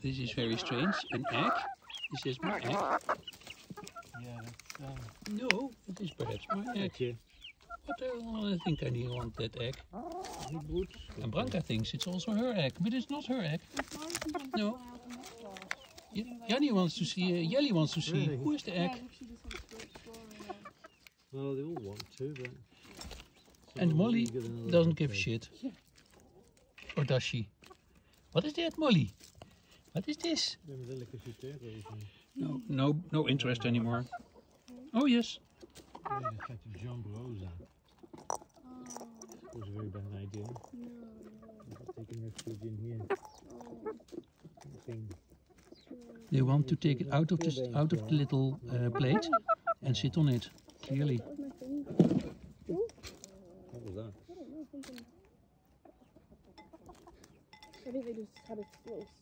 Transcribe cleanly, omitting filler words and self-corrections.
This is very strange. An egg? Is this my egg? Yeah, that's No, it is perhaps my egg. yeah. But I think I need want that egg. Good. And Branca thinks it's also her egg, but it's not her egg. No. Jannie wants to see, Jelly wants to see. Really? Who is the egg? Well, they all want to, but... And Molly doesn't give a shit. Or does she? What is that, Molly? What is this? No interest anymore. Oh yes. Yeah, in fact, jump Rosa. That was a very bad idea. Taking refuge in here. Thing. They want to take it out of the little plate and sit on it. Clearly. What was that? I think they just had a little